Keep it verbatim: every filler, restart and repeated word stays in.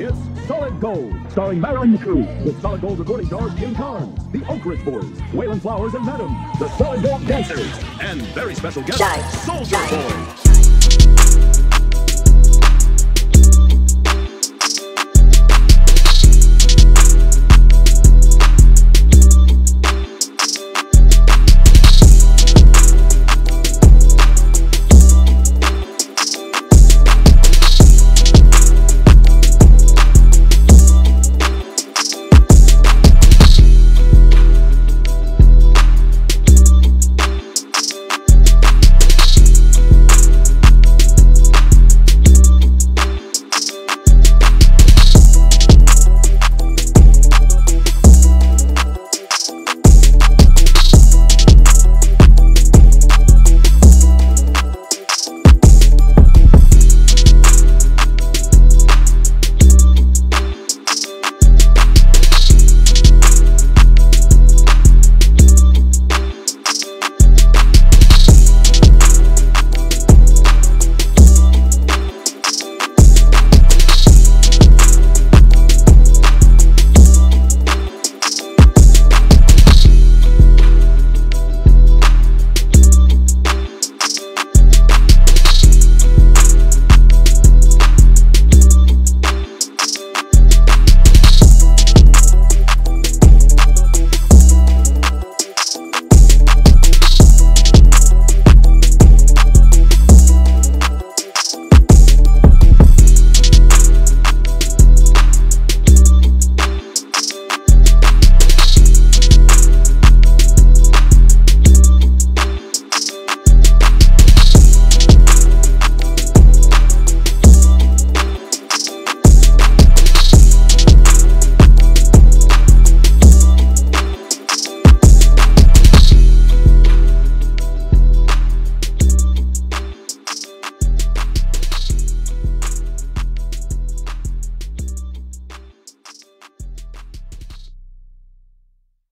hits Solid Gold, starring Marilyn McCoo, with Solid Gold recording stars King Carnes, the Oak Ridge Boys, Waylon Flowers and Madam, the Solid Gold Dancers, and very special guest, Shy. Soldier Shy. Boy.